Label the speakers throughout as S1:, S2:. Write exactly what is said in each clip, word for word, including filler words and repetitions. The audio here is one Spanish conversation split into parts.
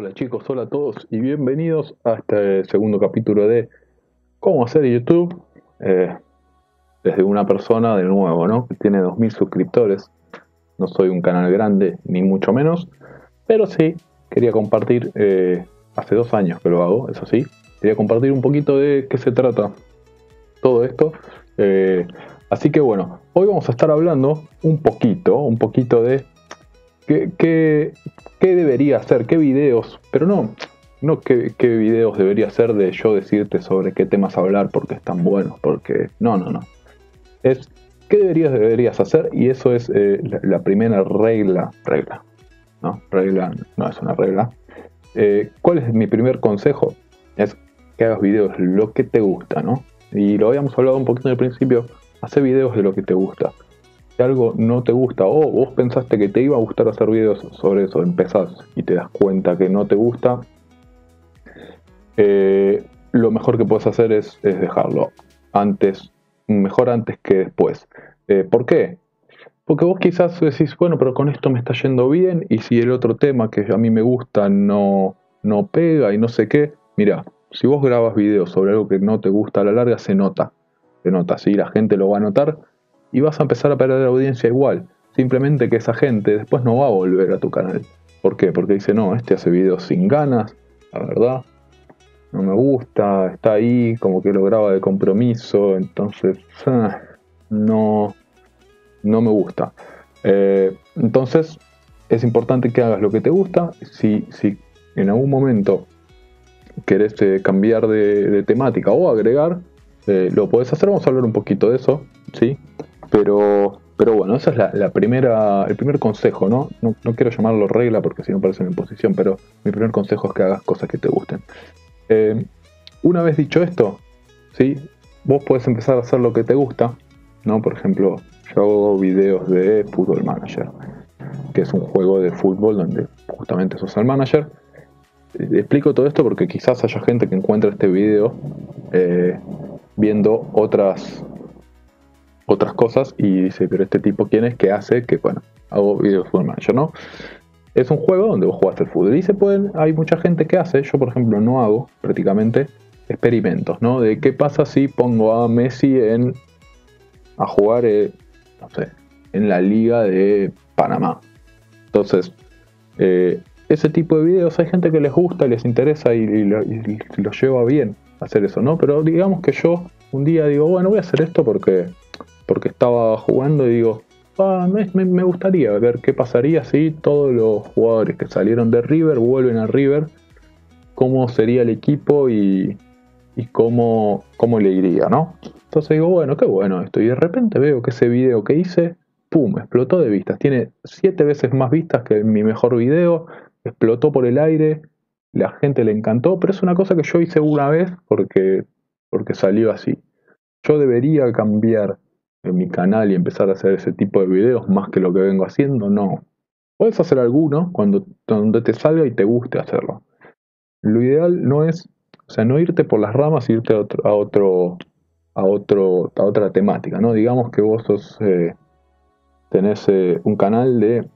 S1: Hola chicos, hola a todos y bienvenidos a este segundo capítulo de cómo hacer YouTube eh, desde una persona de nuevo, ¿no? Que tiene dos mil suscriptores. No soy un canal grande, ni mucho menos, pero sí quería compartir, eh, hace dos años que lo hago, eso sí, quería compartir un poquito de qué se trata todo esto. Eh, así que bueno, hoy vamos a estar hablando un poquito, un poquito de ¿Qué, qué, qué debería hacer? ¿Qué videos? Pero no, no qué, qué videos debería hacer de yo decirte sobre qué temas hablar porque están buenos, porque no, no, no. Es qué deberías, deberías hacer y eso es eh, la, la primera regla, regla, ¿no? Regla no es una regla. Eh, ¿Cuál es mi primer consejo? Es que hagas videos lo que te gusta, ¿no? Y lo habíamos hablado un poquito en el principio, hace videos de lo que te gusta. Si algo no te gusta o vos pensaste que te iba a gustar hacer videos sobre eso, empezás y te das cuenta que no te gusta, eh, lo mejor que puedes hacer es, es dejarlo. Antes, mejor antes que después. Eh, ¿Por qué? Porque vos quizás decís, bueno, pero con esto me está yendo bien y si el otro tema que a mí me gusta no, no pega y no sé qué, mira, si vos grabas videos sobre algo que no te gusta a la larga, se nota. Se nota, sí, la gente lo va a notar y vas a empezar a perder la audiencia igual. Simplemente que esa gente después no va a volver a tu canal. ¿Por qué? Porque dice, no, este hace videos sin ganas, la verdad, no me gusta, está ahí, como que lo graba de compromiso, entonces, ah, no, no me gusta. Eh, entonces, es importante que hagas lo que te gusta. Si, si en algún momento querés eh, cambiar de, de temática o agregar, eh, lo podés hacer. Vamos a hablar un poquito de eso, ¿sí? Pero, pero bueno, esa es la, la primera, el primer consejo, ¿no? ¿no? No quiero llamarlo regla porque si no parece una imposición, pero mi primer consejo es que hagas cosas que te gusten. Eh, una vez dicho esto, ¿sí? Vos podés empezar a hacer lo que te gusta, ¿no? Por ejemplo, yo hago videos de Football Manager, que es un juego de fútbol donde justamente sos el manager. Explico todo esto porque quizás haya gente que encuentre este video eh, viendo otras otras cosas y dice, pero este tipo quién es, que hace que, bueno, hago videos de Football Manager, ¿no? Es un juego donde vos jugás al fútbol y se pueden, hay mucha gente que hace, yo por ejemplo no hago prácticamente experimentos, ¿no? De qué pasa si pongo a Messi en a jugar, eh, no sé, en la liga de Panamá. Entonces, eh, ese tipo de videos hay gente que les gusta y les interesa y, y, lo, y lo lleva bien hacer eso, ¿no? Pero digamos que yo un día digo, bueno, voy a hacer esto porque, porque estaba jugando y digo, ah, me, me gustaría ver qué pasaría si todos los jugadores que salieron de River vuelven a River, cómo sería el equipo y, y cómo, cómo le iría, ¿no? Entonces digo, bueno, qué bueno esto. Y de repente veo que ese video que hice, pum, explotó de vistas. Tiene siete veces más vistas que mi mejor video. Explotó por el aire. La gente le encantó. Pero es una cosa que yo hice una vez porque, porque salió así. Yo debería cambiar en mi canal y empezar a hacer ese tipo de videos más que lo que vengo haciendo. No. Puedes hacer alguno cuando donde te salga y te guste hacerlo. Lo ideal no es, o sea, no irte por las ramas, irte a otro, a otro, a otro, a otra temática, ¿no? Digamos que vos sos, eh, tenés eh, un canal de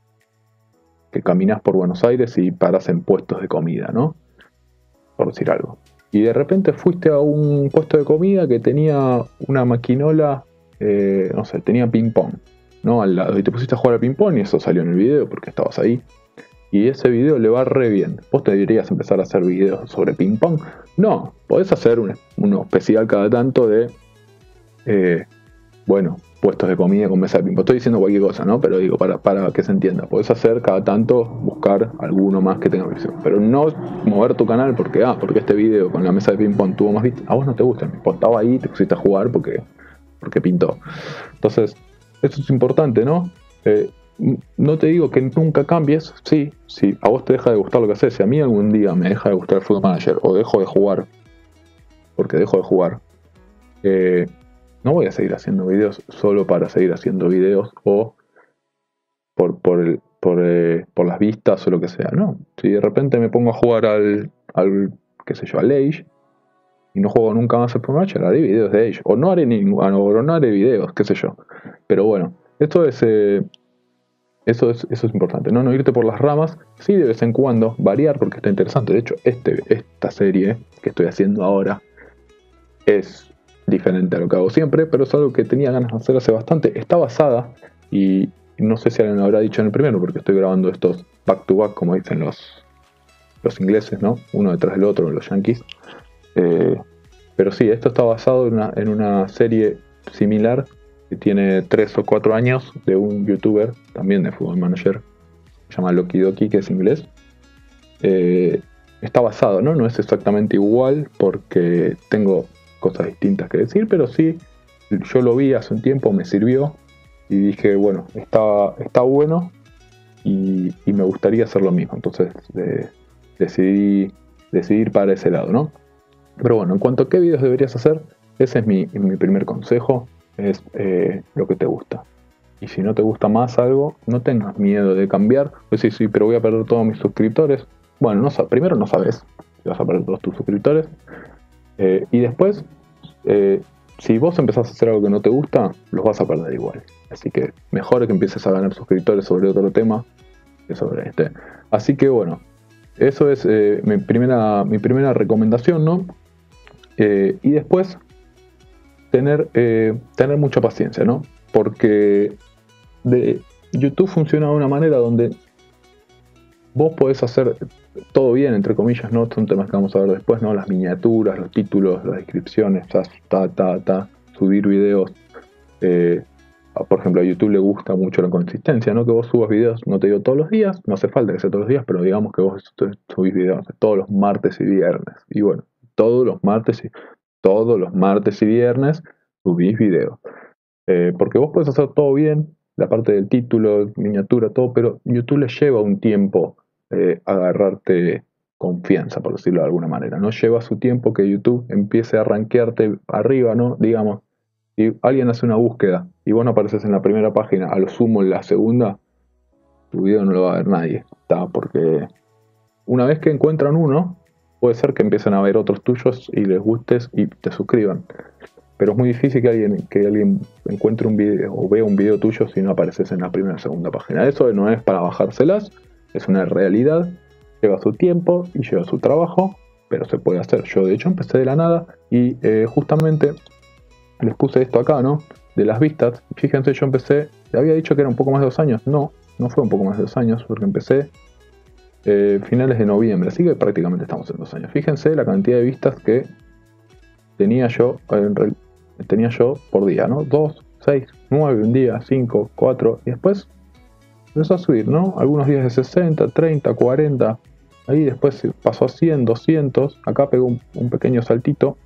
S1: que caminás por Buenos Aires y parás en puestos de comida, ¿no? Por decir algo. Y de repente fuiste a un puesto de comida que tenía una maquinola, eh, no sé, tenía ping pong, ¿no? Al lado. Y te pusiste a jugar al ping pong y eso salió en el video porque estabas ahí. Y ese video le va re bien. ¿Vos te deberías empezar a hacer videos sobre ping pong? No, podés hacer un, uno especial cada tanto de, eh, bueno, puestos de comida con mesa de ping pong. Estoy diciendo cualquier cosa, ¿no? Pero digo, para, para que se entienda. Podés hacer cada tanto, buscar alguno más que tenga visión. Pero no mover tu canal porque, ah, porque este video con la mesa de ping pong tuvo más vistas. A vos no te gusta el ping pong. Estaba ahí, te pusiste a jugar porque, porque pintó. Entonces, eso es importante, ¿no? Eh, No te digo que nunca cambies, sí, si a vos te deja de gustar lo que haces, si a mí algún día me deja de gustar el Football Manager o dejo de jugar, porque dejo de jugar, eh, no voy a seguir haciendo videos solo para seguir haciendo videos o por, por, el, por, eh, por las vistas o lo que sea, no. Si de repente me pongo a jugar al, al qué sé yo, al Age y no juego nunca más al Football Manager, haré videos de Age, o no haré ningún, o no haré videos, qué sé yo. Pero bueno, esto es... Eh, Eso es, eso es importante, ¿no? No irte por las ramas, sí de vez en cuando variar porque está interesante. De hecho, este, esta serie que estoy haciendo ahora es diferente a lo que hago siempre, pero es algo que tenía ganas de hacer hace bastante. Está basada, y no sé si alguien lo habrá dicho en el primero, porque estoy grabando estos back to back, como dicen los, los ingleses, ¿no? Uno detrás del otro, los yankees. Eh, pero sí, esto está basado en una, en una serie similar que tiene tres o cuatro años de un youtuber, también de Football Manager, se llama Loki Doki, que es inglés. Eh, está basado, ¿no? No es exactamente igual porque tengo cosas distintas que decir, pero sí, yo lo vi hace un tiempo, me sirvió y dije, bueno, está, está bueno y, y me gustaría hacer lo mismo. Entonces eh, decidí, decidí ir para ese lado, ¿no? Pero bueno, en cuanto a qué videos deberías hacer, ese es mi, mi primer consejo, es eh, lo que te gusta. Y si no te gusta más algo, no tengas miedo de cambiar. Pues sí, sí, pero voy a perder todos mis suscriptores. Bueno, no, primero no sabes si vas a perder todos tus suscriptores. Eh, y después, eh, si vos empezás a hacer algo que no te gusta, los vas a perder igual. Así que mejor que empieces a ganar suscriptores sobre otro tema que sobre este. Así que bueno, eso es eh, mi, primera, mi primera recomendación, ¿no? Eh, y después, tener, eh, tener mucha paciencia, ¿no? Porque de, YouTube funciona de una manera donde vos podés hacer todo bien, entre comillas, ¿no? Son temas que vamos a ver después, ¿no? Las miniaturas, los títulos, las descripciones, ta, ta, ta, subir videos. Eh, por ejemplo, a YouTube le gusta mucho la consistencia, ¿no? Que vos subas videos, no te digo todos los días, no hace falta que sea todos los días, pero digamos que vos subís videos todos los martes y viernes. Y bueno, todos los martes y, todos los martes y viernes subís videos. Eh, porque vos podés hacer todo bien, la parte del título, miniatura, todo, pero YouTube le lleva un tiempo eh, agarrarte confianza, por decirlo de alguna manera. No lleva su tiempo que YouTube empiece a rankearte arriba, ¿no? Digamos, si alguien hace una búsqueda y vos no apareces en la primera página, a lo sumo en la segunda, tu video no lo va a ver nadie, ¿está? Porque una vez que encuentran uno, puede ser que empiecen a ver otros tuyos y les gustes y te suscriban. Pero es muy difícil que alguien, que alguien encuentre un video o vea un video tuyo si no apareces en la primera o segunda página. Eso no es para bajárselas, es una realidad, lleva su tiempo y lleva su trabajo, pero se puede hacer. Yo de hecho empecé de la nada y eh, justamente les puse esto acá, ¿no? De las vistas. Fíjense, yo empecé, le había dicho que era un poco más de dos años. No, no fue un poco más de dos años, porque empecé eh, finales de noviembre, así que prácticamente estamos en dos años. Fíjense la cantidad de vistas que tenía yo, en, tenía yo por día, ¿no? dos, seis, nueve, un día, cinco, cuatro, y después empezó a subir, ¿no? Algunos días de sesenta, treinta, cuarenta, ahí después pasó a cien, doscientos, acá pegó un, un pequeño saltito,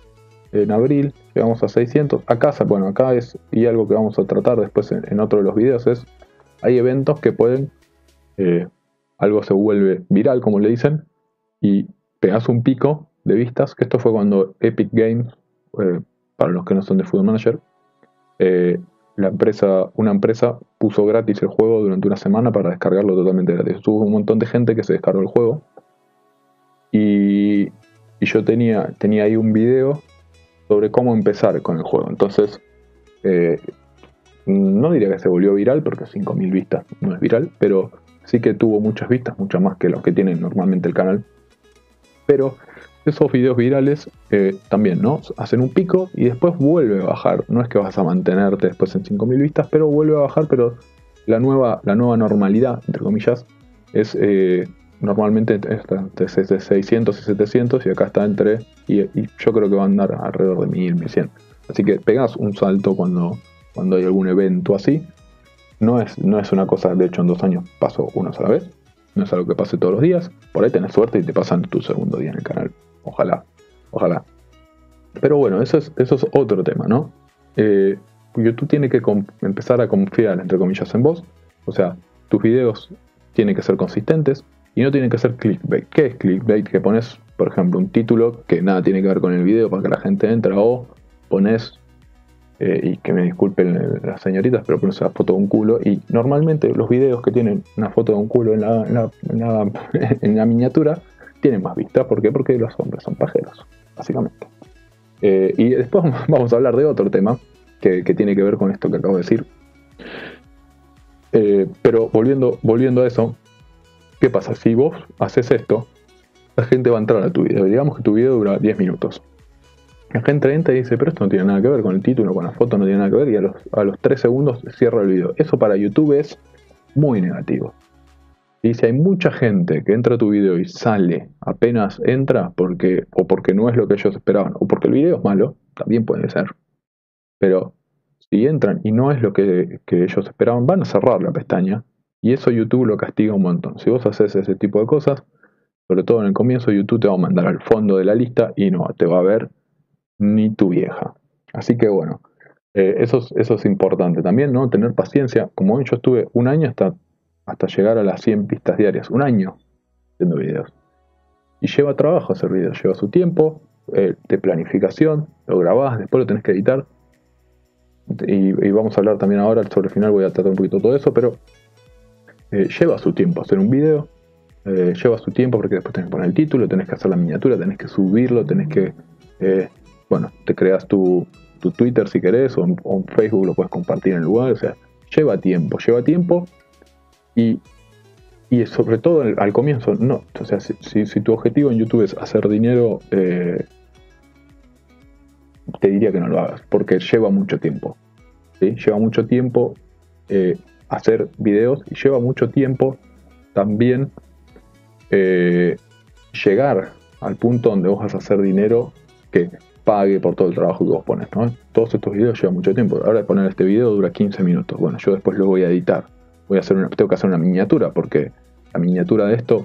S1: en abril llegamos a seiscientos, acá, bueno, acá es, y algo que vamos a tratar después en, en otro de los videos es, hay eventos que pueden, eh, algo se vuelve viral, como le dicen, y pegas un pico de vistas, que esto fue cuando Epic Games, eh, para los que no son de Football Manager, eh, la empresa, una empresa puso gratis el juego durante una semana para descargarlo totalmente gratis. Hubo un montón de gente que se descargó el juego y, y yo tenía, tenía ahí un video sobre cómo empezar con el juego. Entonces, eh, no diría que se volvió viral porque cinco mil vistas no es viral, pero sí que tuvo muchas vistas, muchas más que los que tiene normalmente el canal. Pero esos videos virales eh, también, ¿no? Hacen un pico y después vuelve a bajar. No es que vas a mantenerte después en cinco mil vistas, pero vuelve a bajar. Pero la nueva, la nueva normalidad, entre comillas, es eh, normalmente entre seiscientos y setecientos, y acá está entre, y, y yo creo que va a andar alrededor de mil, mil cien. Así que pegas un salto cuando, cuando hay algún evento así. No es, no es una cosa, de hecho en dos años paso una sola vez. No es algo que pase todos los días. Por ahí tenés suerte y te pasan tu segundo día en el canal. Ojalá, ojalá. Pero bueno, eso es, eso es otro tema, ¿no? Eh, YouTube tiene que empezar a confiar, entre comillas, en vos. O sea, tus videos tienen que ser consistentes y no tienen que ser clickbait. ¿Qué es clickbait? Que pones, por ejemplo, un título que nada tiene que ver con el video para que la gente entre, o pones, eh, y que me disculpen las señoritas, pero pones la foto de un culo, y normalmente los videos que tienen una foto de un culo en la, en la, en la, en la miniatura tienen más vistas. ¿Por qué? Porque los hombres son pajeros, básicamente. Eh, y después vamos a hablar de otro tema que, que tiene que ver con esto que acabo de decir. Eh, pero volviendo, volviendo a eso, ¿qué pasa? Si vos haces esto, la gente va a entrar a tu video. Digamos que tu video dura diez minutos. La gente entra y dice, pero esto no tiene nada que ver con el título, con la foto, no tiene nada que ver, y a los, a los tres segundos cierra el video. Eso para YouTube es muy negativo. Y si hay mucha gente que entra a tu video y sale apenas entra, porque, o porque no es lo que ellos esperaban, o porque el video es malo, también puede ser. Pero si entran y no es lo que, que ellos esperaban, van a cerrar la pestaña. Y eso YouTube lo castiga un montón. Si vos haces ese tipo de cosas, sobre todo en el comienzo, YouTube te va a mandar al fondo de la lista y no te va a ver ni tu vieja. Así que bueno, eh, eso, es, eso es importante también, ¿no? Tener paciencia. Como yo estuve un año hasta, hasta llegar a las cien vistas diarias. Un año haciendo videos. Y lleva trabajo hacer videos. Lleva su tiempo eh, de planificación. Lo grabás, después lo tenés que editar. Y, y vamos a hablar también ahora, sobre el final voy a tratar un poquito todo eso, pero eh, lleva su tiempo hacer un video. Eh, lleva su tiempo porque después tenés que poner el título, tenés que hacer la miniatura, tenés que subirlo, tenés que... Eh, bueno, te creas tu, tu Twitter si querés, o en, o en Facebook lo puedes compartir en el lugar, o sea, lleva tiempo, lleva tiempo y, y sobre todo al, al comienzo, no, o sea, si, si, si tu objetivo en YouTube es hacer dinero, eh, te diría que no lo hagas, porque lleva mucho tiempo, ¿sí? Lleva mucho tiempo eh, hacer videos y lleva mucho tiempo también eh, llegar al punto donde vos vas a hacer dinero que pague por todo el trabajo que vos pones, ¿no? Todos estos videos llevan mucho tiempo. Ahora de poner este video dura quince minutos. Bueno, yo después lo voy a editar. Voy a hacer una, tengo que hacer una miniatura porque la miniatura de esto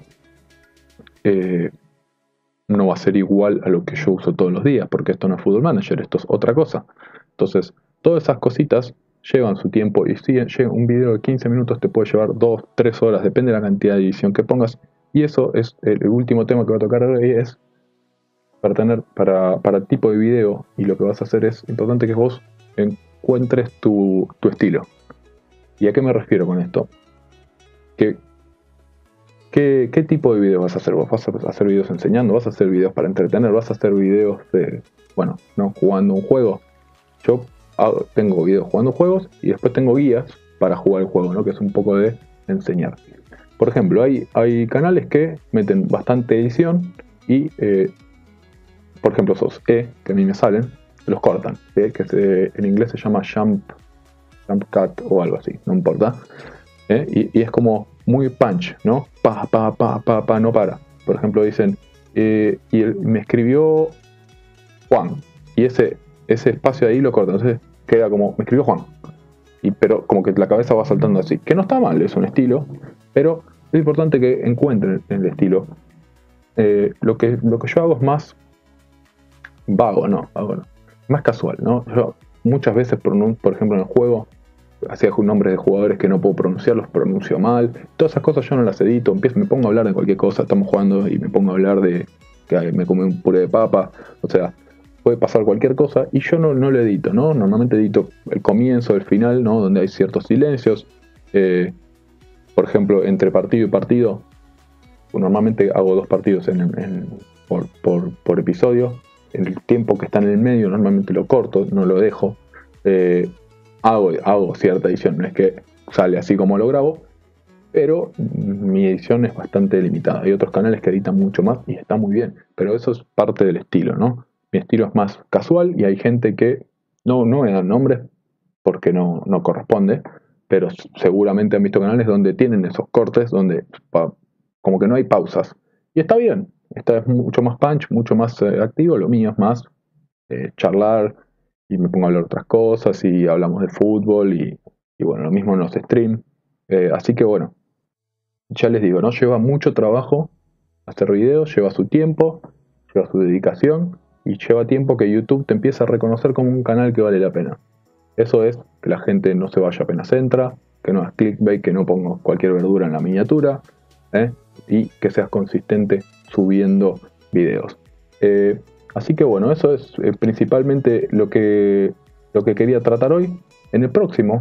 S1: eh, no va a ser igual a lo que yo uso todos los días, porque esto no es Football Manager, esto es otra cosa. Entonces, todas esas cositas llevan su tiempo y si un video de quince minutos te puede llevar dos, tres horas, depende de la cantidad de edición que pongas. Y eso es el último tema que voy a tocar hoy, es para tener, para, para el tipo de video, y lo que vas a hacer es importante que vos encuentres tu, tu estilo. ¿Y a qué me refiero con esto? Que, ¿qué, ¿Qué tipo de video vas a hacer? ¿Vos vas a hacer videos enseñando? ¿Vas a hacer videos para entretener? ¿Vas a hacer videos de, bueno, no, jugando un juego? Yo hago, tengo videos jugando juegos y después tengo guías para jugar el juego, ¿no? Que es un poco de enseñar. Por ejemplo, hay, hay canales que meten bastante edición y eh, por ejemplo, esos E que a mí me salen, los cortan, ¿sí? Que se, en inglés se llama jump, jump cut o algo así, no importa. ¿Eh? Y, y es como muy punch, ¿no? Pa, pa, pa, pa, pa, no para. Por ejemplo, dicen, eh, y él, me escribió Juan, y ese, ese espacio ahí lo cortan, entonces queda como, me escribió Juan. Y, pero como que la cabeza va saltando así, que no está mal, es un estilo, pero es importante que encuentren el estilo. Eh, lo, que, lo que yo hago es más vago, no, vago no, más casual, ¿no? Yo muchas veces, por, por ejemplo, en el juego, hacía nombres de jugadores que no puedo pronunciar, los pronuncio mal, todas esas cosas yo no las edito, empiezo, me pongo a hablar de cualquier cosa, estamos jugando y me pongo a hablar de que me comí un puré de papa, o sea, puede pasar cualquier cosa y yo no, no lo edito, ¿no? Normalmente edito el comienzo, el final, ¿no? Donde hay ciertos silencios, eh, por ejemplo, entre partido y partido, normalmente hago dos partidos en, en, por, por, por episodio. El tiempo que está en el medio normalmente lo corto, no lo dejo. Eh, hago, hago cierta edición, no es que sale así como lo grabo, pero mi edición es bastante limitada. Hay otros canales que editan mucho más y está muy bien, pero eso es parte del estilo, ¿no? Mi estilo es más casual y hay gente que no, no me dan nombres porque no, no corresponde, pero seguramente han visto canales donde tienen esos cortes, donde pa, como que no hay pausas. Y está bien. Esta es mucho más punch, mucho más eh, activo. Lo mío es más eh, charlar y me pongo a hablar de otras cosas y hablamos de fútbol y, y bueno, lo mismo en los streams. Eh, así que bueno, ya les digo, ¿no? Lleva mucho trabajo hacer videos, lleva su tiempo, lleva su dedicación y lleva tiempo que YouTube te empieza a reconocer como un canal que vale la pena. Eso es que la gente no se vaya apenas entra, que no hagas clickbait, que no pongas cualquier verdura en la miniatura, ¿eh? Y que seas consistente subiendo videos. Eh, así que bueno, eso es eh, principalmente lo que, lo que quería tratar hoy. En el próximo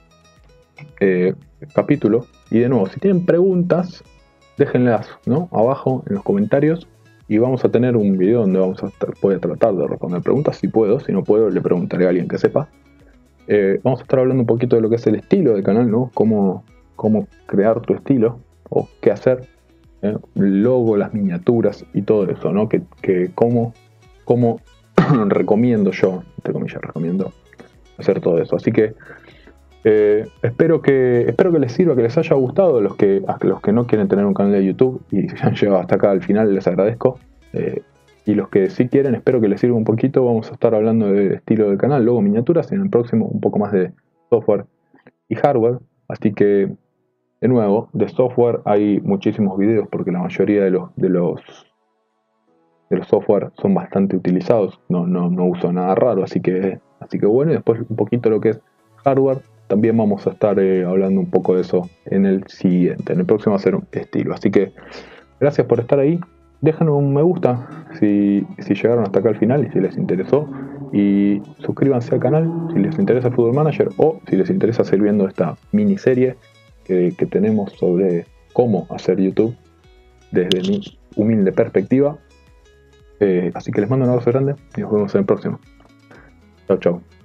S1: eh, capítulo, y de nuevo, si tienen preguntas, déjenlas, ¿no? Abajo en los comentarios y vamos a tener un video donde vamos a estar, voy a tratar de responder preguntas si puedo, si no puedo le preguntaré a alguien que sepa. Eh, vamos a estar hablando un poquito de lo que es el estilo del canal, ¿no? Cómo, cómo crear tu estilo o qué hacer, ¿eh? El logo, las miniaturas y todo eso, ¿no? Que, que cómo, cómo recomiendo yo, entre comillas, recomiendo hacer todo eso. Así que eh, espero que espero que les sirva, que les haya gustado. Los que, a los que no quieren tener un canal de YouTube y se han llegado hasta acá al final, les agradezco. Eh, y los que sí quieren, espero que les sirva un poquito. Vamos a estar hablando del estilo del canal, luego miniaturas, y en el próximo un poco más de software y hardware. Así que, de nuevo, de software hay muchísimos videos porque la mayoría de los de los de los software son bastante utilizados. No, no, no uso nada raro, así que, así que bueno, y después un poquito lo que es hardware. También vamos a estar eh, hablando un poco de eso en el siguiente. En el próximo va a ser un estilo. Así que gracias por estar ahí. Déjanos un me gusta si, si llegaron hasta acá al final y si les interesó. Y suscríbanse al canal si les interesa Football Manager o si les interesa seguir viendo esta miniserie que, que tenemos sobre cómo hacer YouTube desde mi humilde perspectiva. Eh, así que les mando un abrazo grande y nos vemos en el próximo. Chau, chau.